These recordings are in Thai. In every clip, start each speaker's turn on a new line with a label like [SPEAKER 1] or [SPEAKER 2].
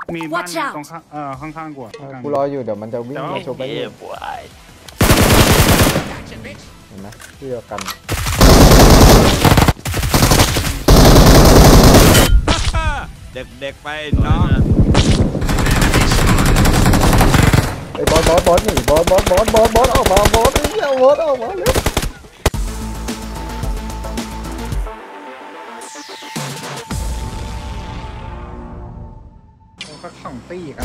[SPEAKER 1] มีบ้านตรงข้างๆกู
[SPEAKER 2] กูรออยู่เดี๋ยวมันจะวิ่งมาชกไปเห็นไหมที่เดียวกัน
[SPEAKER 3] เด็กๆไปน้อง
[SPEAKER 2] ไอ้บอสหนีบอสออกมาบอสไอ้เหี้ยบอสออกมาเลย
[SPEAKER 1] ก็ส่องตีกัน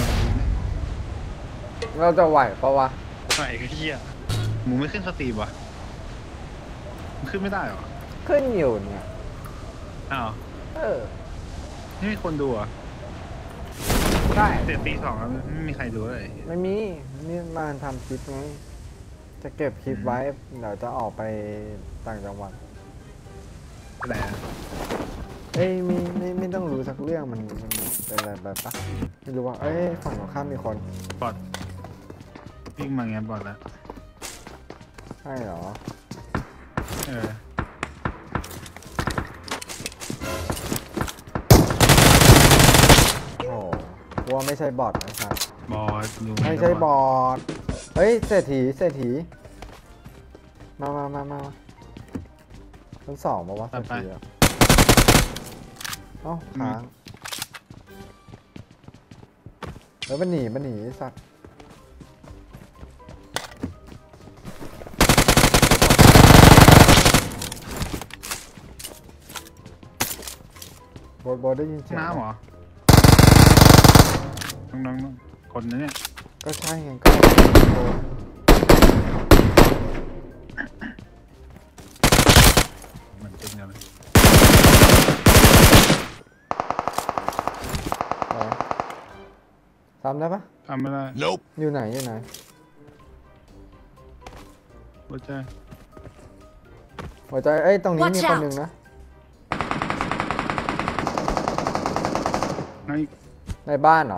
[SPEAKER 2] เราจะไหวปะวะ
[SPEAKER 1] ไหวก็เหี้ยหมูไม่ขึ้นสตรีมวะมันขึ้นไม่ได้หรอ
[SPEAKER 2] ขึ้นอยู่เนี่ย
[SPEAKER 1] อ้าวไม่มีคนดูอ่ะ
[SPEAKER 2] ได้
[SPEAKER 1] เสร็จตี 2แล้วไม่มีใครดูเลย
[SPEAKER 2] ไม่มีนี่มาทำคลิปไงจะเก็บคลิปไว้เดี๋ยวจะออกไปต่างจังหวัด
[SPEAKER 1] อะไร
[SPEAKER 2] ไม่ต้องรู้สักเรื่องมันเป็นอะไรแบบปะไม่รู้ว่าฝั่งตรงข้ามมีคน
[SPEAKER 1] บอดวิ่งมาไงบอดแล้ว
[SPEAKER 2] ใช่เหรอโอ้ว่าไม่ใช่บอทนะครับ
[SPEAKER 1] บอท
[SPEAKER 2] ไม่ใช่บอทเฮ้ยเศรษฐีมาชั้น 2มาว่าเศรษฐีเอ้าค้างแล้วมันหนีสัตว์บอได้ยินเสียง
[SPEAKER 1] น้ำเหรอน้องคนนี้เนี่ย
[SPEAKER 2] ก็ใช่ไงก็
[SPEAKER 1] เหมือนเป็นไงเลย
[SPEAKER 2] ทำได้ปะ
[SPEAKER 1] ทำไม่ได้
[SPEAKER 2] อยู่ไหน
[SPEAKER 1] หัวใจ
[SPEAKER 2] ตรงนี้มีคนหนึ่งนะในบ้านเหรอ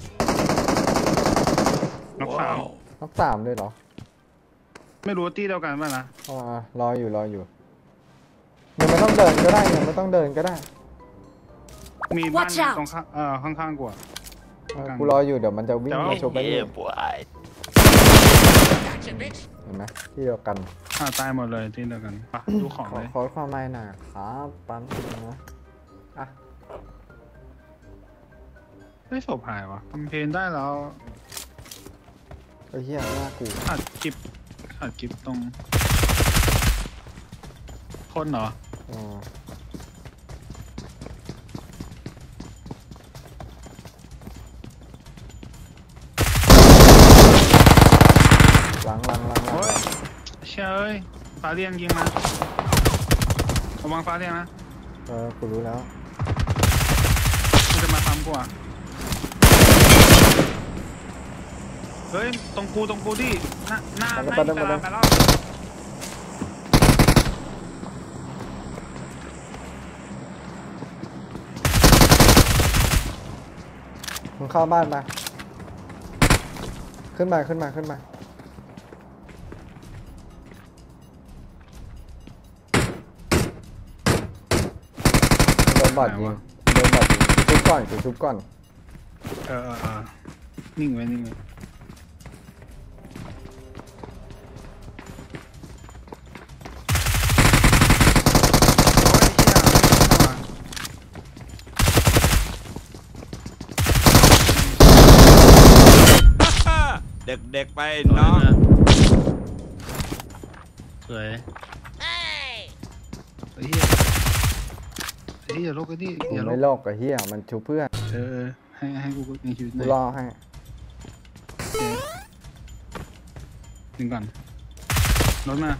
[SPEAKER 1] น็อก
[SPEAKER 2] 3เลยเหรอ
[SPEAKER 1] ไม่รู้ที่เดียวกันป่ะนะ
[SPEAKER 2] รออยู่ยังไม่ต้องเดินก็ได้
[SPEAKER 1] มีบ้านตรงข้างๆกู
[SPEAKER 2] กูรออยู่เดี๋ยวมันจะวิ่งมาชกไปเห็นไหมที่เดียวกัน
[SPEAKER 1] ตายหมดเลยที่เดียวกันปะดูของเลย
[SPEAKER 2] ขอความไม่หน่ะครับปั๊มนะ
[SPEAKER 1] ไม่ศพหายวะทำเพลงได้แล้ว
[SPEAKER 2] เฮียหน้ากู
[SPEAKER 1] อัดคลิปตรงคนเหรอ
[SPEAKER 2] หลัง
[SPEAKER 1] โอ้ยเชยฟ้าเรียงยิงมาระวังฟ้าเรียงนะ
[SPEAKER 2] กูรู้แล้ว
[SPEAKER 1] มันจะมาทำกูอ่ะเฮ้ยตรงกูดิหน้าไปแล้ว
[SPEAKER 2] มึงเข้าบ้านมาขึ้นมาโดนบอดยิงชุบก่อน
[SPEAKER 1] นิ่งไว้
[SPEAKER 3] เด็กๆไปน้อง
[SPEAKER 1] สวยอย่าโลกไอ้นี่
[SPEAKER 2] อย่าไม่โลกกับเฮียมันชูเพื่อน
[SPEAKER 1] ให้กูในชีวิต
[SPEAKER 2] กูรอให้
[SPEAKER 1] ดึงก่อนรถมา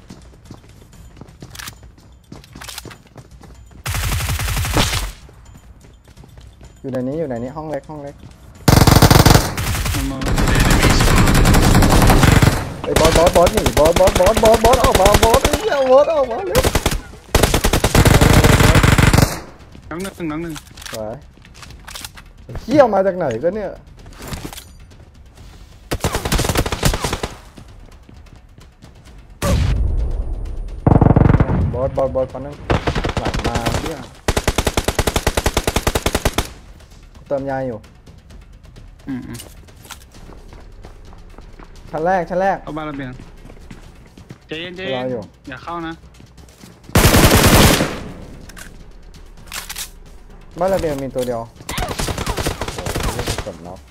[SPEAKER 2] อยู่ในนี้ห้องเล็กไอ้บอสหนีบอสออกมาบอสไอ้เหี้ยบอสออกมาเลย
[SPEAKER 1] น้องหนึ่ง
[SPEAKER 2] เหี้ยมาจากไหนก็เนี่ยบอสคนนึงหลังมาเนี่ยเติมยาอยู่
[SPEAKER 1] อืม
[SPEAKER 2] ชั้นแรก
[SPEAKER 1] เข้าบ้านระเบียงใจเย็น
[SPEAKER 2] รออยู่
[SPEAKER 1] อย่าเข้านะ
[SPEAKER 2] บ้านระเบียงมีตัวเดียวโอ้โหกดน็อก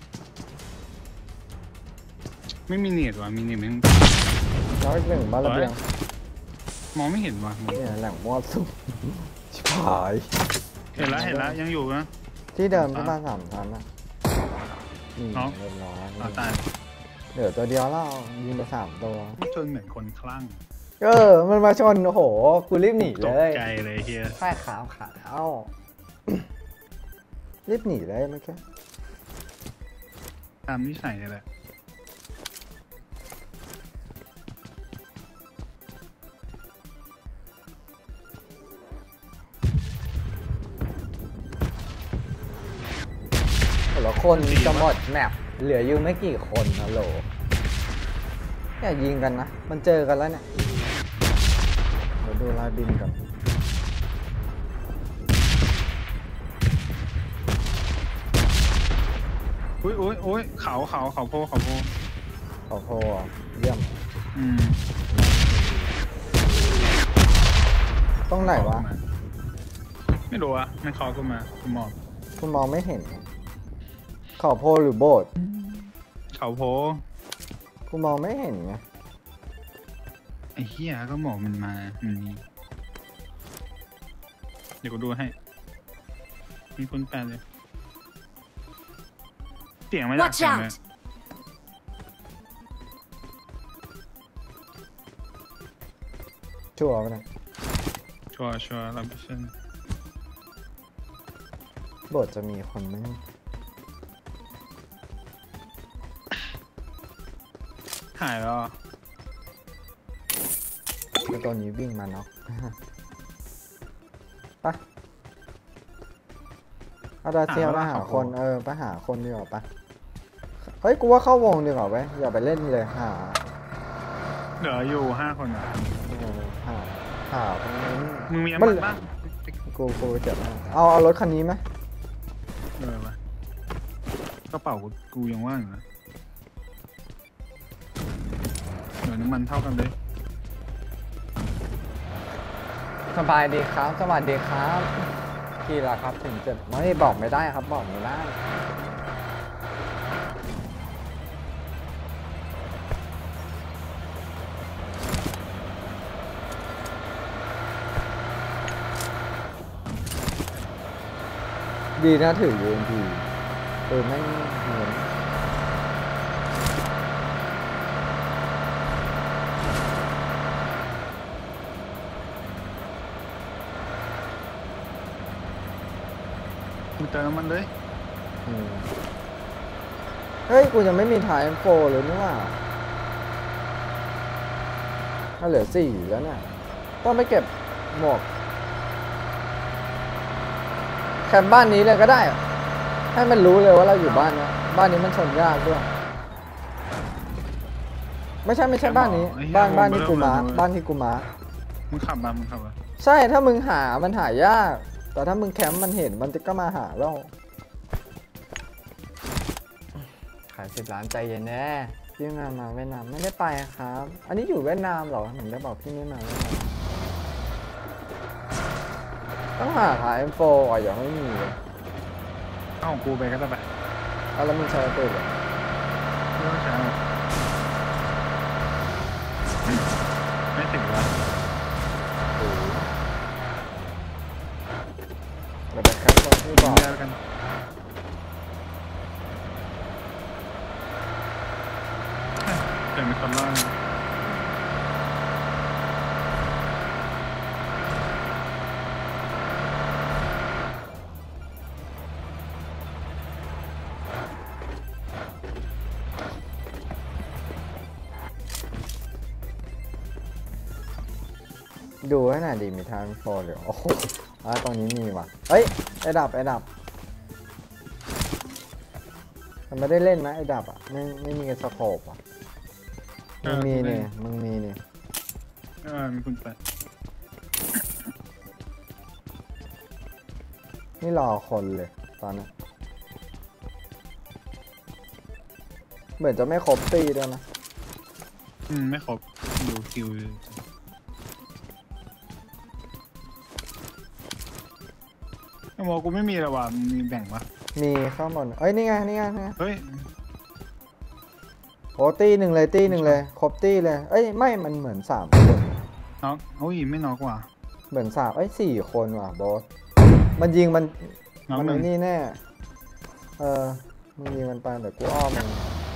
[SPEAKER 1] ไม่มีเน็ตว่ะมีเน็ตมั้ง
[SPEAKER 2] น้อยอีกหนึ่งบ้านระเบียง
[SPEAKER 1] มองไม่เห็นว่ะ
[SPEAKER 2] เนี่ยแหล่งมั่วสุมชิบหาย
[SPEAKER 1] เห็นแล้วยังอยู่นะ
[SPEAKER 2] ที่เดิมที่บ้าน3 ชั้นนะนี่
[SPEAKER 1] เนาะ
[SPEAKER 2] เรียบร้อย
[SPEAKER 1] ตาย
[SPEAKER 2] เหลือตัวเดียวแล้วยิงไป3 ตัว
[SPEAKER 1] จนเหมือนคนคลั่ง
[SPEAKER 2] มันมาชนโอ้โหกูรีบหนี
[SPEAKER 1] ต
[SPEAKER 2] เล
[SPEAKER 1] ก
[SPEAKER 2] ย
[SPEAKER 1] ใจเลยเฮีย
[SPEAKER 2] ใช่ขาวรีบหนีเลยเมื่อกี้
[SPEAKER 1] ตามนิสัยนี่แหละ
[SPEAKER 2] แต่ละคนจะหมดแมปเหลืออยู่ไม่กี่คนนะโหลอย่ายิงกันนะมันเจอกันแล้วเนี่ยเดี๋ยวดูลายบินกัน
[SPEAKER 1] อุ้ยเขาโพ
[SPEAKER 2] ขอโพอ่ะเยี่ยม
[SPEAKER 1] อืม
[SPEAKER 2] ตรงไหนวะ
[SPEAKER 1] ไม่รู้อะไม่เคาะก็มาคุณหมอบ
[SPEAKER 2] คุณมองไม่เห็นขอโพหรือโบสถ์
[SPEAKER 1] เขาโพ
[SPEAKER 2] คุณมองไม่เห็นไง
[SPEAKER 1] ไอ้เฮียก็หมอกมันมามันมีเดี๋ยวกูดูให้มีคนแปลเลยเสียงไม่ได้
[SPEAKER 4] Watch
[SPEAKER 1] เสียงเลย
[SPEAKER 4] out!
[SPEAKER 2] ชัวร์ปะเนี่ย
[SPEAKER 1] ชัวร์100%
[SPEAKER 2] โบสถ์จะมีคนไหม
[SPEAKER 1] หายแล้วอะ
[SPEAKER 2] แล้วตัวนี้วิ่งมาน็อก ไปเอาดาเซียไปหาคนไปหาคนดีกว่าปะเฮ้ยกูว่าเข้าวงดีกว่าไปอย่าไปเล่นเลยหา
[SPEAKER 1] เหลืออยู่5 คนอะ
[SPEAKER 2] หาตรงนี้
[SPEAKER 1] มึงมีน้ำมันบ้าง
[SPEAKER 2] กูเจ็บมากเอารถคันนี้ไหม
[SPEAKER 1] วะกระเป๋ากูยังว่างอยู่นะเหลือน้ำมันเท่ากันเลย
[SPEAKER 2] สบายดีครับสวัสดีครับกี่ละครับถึงเจ็บไม่บอกไม่ได้ครับบอกไม่ได้ดีนะถือ UMP แม่งเหมือน
[SPEAKER 1] กูเติมมันเลย
[SPEAKER 2] เฮ้ย กูยังไม่มีถ่าย M4 เลยนี่ว่าถ้าเหลือ4แล้วเนี่ยต้องไปเก็บหมวกแคมป์บ้านนี้เลยก็ได้ให้มันรู้เลยว่าเราอยู่บ้านนะบ้านนี้มันชนยากด้วยไม่ใช่บ้านนี้บ้านที่กูมาบ้านที่กูมา
[SPEAKER 1] มึงขับมา
[SPEAKER 2] ใช่ถ้ามึงหามันหายากแต่ถ้ามึงแคมป์มันเห็นมันจะก็มาหาเราขาย10 ล้านใจเย็นแน่พี่มาเวียดนามไม่ได้ไปครับ อันนี้อยู่เวียดนามเหรอเห็นได้บอกพี่ไม่มาเวียดนามต้องหาขาย M4 อ่ะยังไม่มีเลย
[SPEAKER 1] เอาของกูไปก็ได้ไป
[SPEAKER 2] เอาแล้วมึงใช้ปืนเหรอ
[SPEAKER 1] ไม่ต้องใช้หรอกไม่ถึงวะ
[SPEAKER 2] เดี๋ยวไปแคปตรงที่บอก
[SPEAKER 1] แยกกันเดี๋ยวมีคนล่าง
[SPEAKER 2] ดูให้หน่อยดีมีทางโฟนหรือโอ้โหตรงนี้มีว่ะเฮ้ยไอ้ดับมันไม่ได้เล่นนะไอ้ดับอ่ะไม่มีสโคปอ่ะมึงมีนี่
[SPEAKER 1] มีคนไป
[SPEAKER 2] นี่รอคนเลยตอนนี้เหมือนจะไม่ครบตีด้วยนะ
[SPEAKER 1] ไม่ครบดูคิวไอ้โมกูไม่มีแล้วว่ะมีแบ่งปะ
[SPEAKER 2] มีข้างบนเอ้ยนี่ไงนี่ไง
[SPEAKER 1] เฮ้ย
[SPEAKER 2] โอ้ตีหนึ่งเลยตีหนึ่งเลยครบตีเลยเอ้ยไม่มันเหมือน3 คน
[SPEAKER 1] น็อกโอ้ยไม่น็อกว่ะ
[SPEAKER 2] เหมือน3เอ้ย4 คนว่ะบอสมันยิงมัน
[SPEAKER 1] น็อก
[SPEAKER 2] มัน
[SPEAKER 1] หนึ่ง
[SPEAKER 2] นี่แน่มึงยิงมันไปแต่กูอ้อมมัน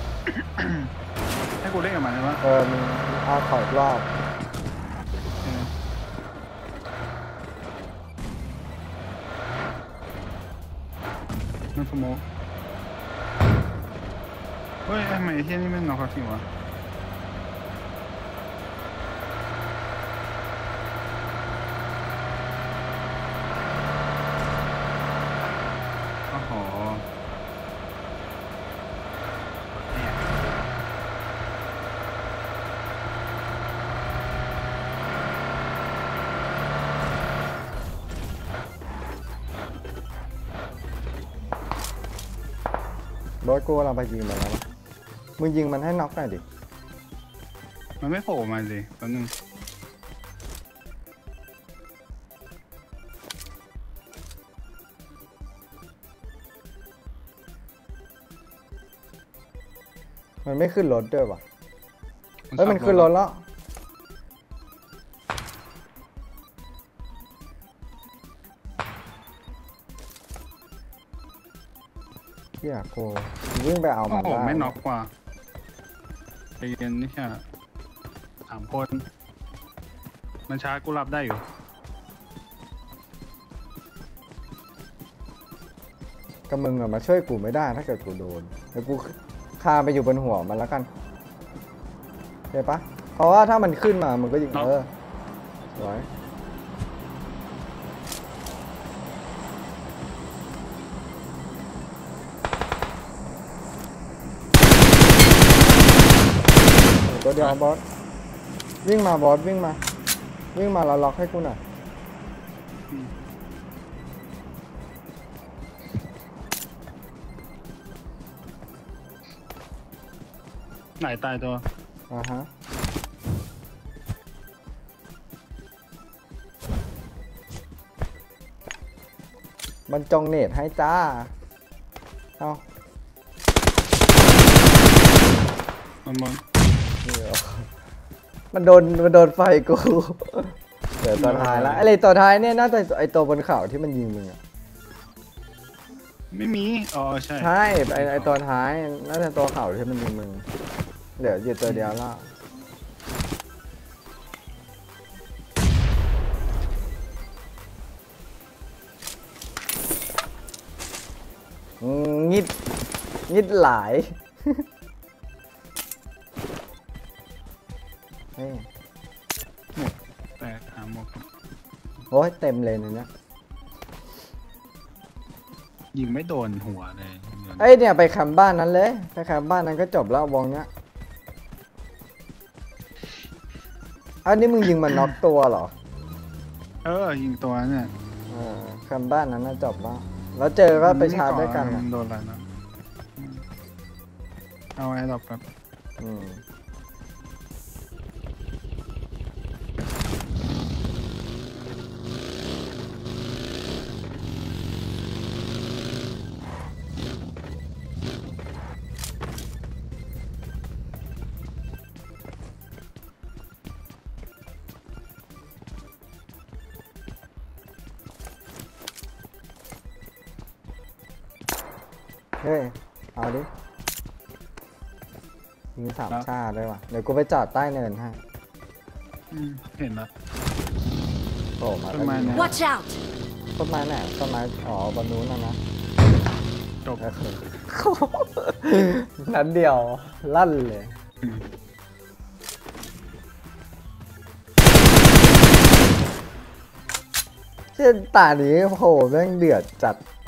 [SPEAKER 1] ให้กูเล่นกับมันใช่ปะ
[SPEAKER 2] มึงอ้อมขออีกรอบ
[SPEAKER 1] มันสโมกเฮ้ยทำไมไอ้เที่ยนี่ไม่น็อกเขาสิวะโอ้โหเนี่ย
[SPEAKER 2] บอสกูกำลังไปยิงมันแล้ววะมึงยิงมันให้น็อกหน่อยดิ
[SPEAKER 1] มันไม่โผล่มาสิแป๊บนึง
[SPEAKER 2] มันไม่ขึ้นรถด้วยวะเฮ้ยมันขึ้นรถแล้วเฮียกูวิ่งไปเอา
[SPEAKER 1] โอ้
[SPEAKER 2] มัน
[SPEAKER 1] โห
[SPEAKER 2] ได้
[SPEAKER 1] ไม่น็อกกว่าใจเย็นนี่แค่3 คน มันช้ากูรับได้อยู่
[SPEAKER 2] ก็มึงอะมาช่วยกูไม่ได้ถ้าเกิดกูโดนเดี๋ยวกูคาไปอยู่บนหัวมันแล้วกันเข้าปะเพราะว่าถ้ามันขึ้นมามันก็ยิงสวยตัวเดียวบอสวิ่งมาบอสวิ่งมาแล้วล็อกให้กูหน่อย
[SPEAKER 1] ไหนตายตัว
[SPEAKER 2] ฮะมันจงเนตให้จ้าเอา
[SPEAKER 1] มันมอง
[SPEAKER 2] เดี๋ยวมันโดนไฟกูเดี๋ยวตัวท้ายละไอ้ตัวท้ายเนี่ยน่าจะไอ้ตัวบนเขาที่มันยิงมึงอะ
[SPEAKER 1] ไม่มีอ๋อใช่
[SPEAKER 2] ใช่ไอ้ตัวท้ายน่าจะตัวเขาที่มันยิงมึงเดี๋ยวอยู่ตัวเดียวแล้วงิดหลายเฮ้ย
[SPEAKER 1] แต่หาหมก
[SPEAKER 2] โอ้ยเต็มเลยในเนี้ย
[SPEAKER 1] ยิงไม่โดนหัวเลย
[SPEAKER 2] เอ้ยเนี่ยไปแคมป์บ้านนั้นเลยไปแคมป์บ้านนั้นก็จบแล้ววงเนี้ยอันนี้มึงยิงมันน็อกตัวเหรอ
[SPEAKER 1] ยิงตัวเนี่ย
[SPEAKER 2] แคมป์บ้านนั้นน่ะจบแล้วเจอก็ไปชาร์จด้วยกัน
[SPEAKER 1] มั
[SPEAKER 2] อะ
[SPEAKER 1] นโดนอะไรนะเอาไอ้ดอกครับ
[SPEAKER 2] อืมเฮ้ย เอาดิยิง3 ชาติด้วยว่ะ เดี๋ยวกูไปจอดใต้เนินให้
[SPEAKER 1] เห็นละ
[SPEAKER 2] โผล่มา
[SPEAKER 1] ต้นไม้เนี่ย
[SPEAKER 4] Watch out!
[SPEAKER 2] ต้นไม้ไหนต้นไม้บนนู้นนะ
[SPEAKER 1] จบ
[SPEAKER 2] นั้นเดียวลั่นเลยเช่นตานี้โหแม่งเดือดจัด